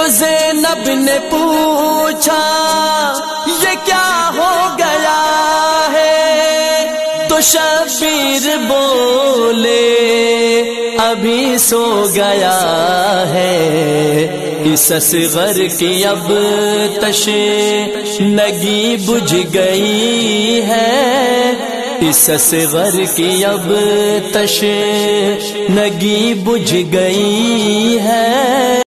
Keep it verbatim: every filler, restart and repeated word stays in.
ज़ैनब ने पूछा ये क्या हो गया है, तो शबीर बोले अभी सो गया है। इस असग़र की अब तशनगी बुझ गई है, इस असग़र की अब तशनगी बुझ गई है।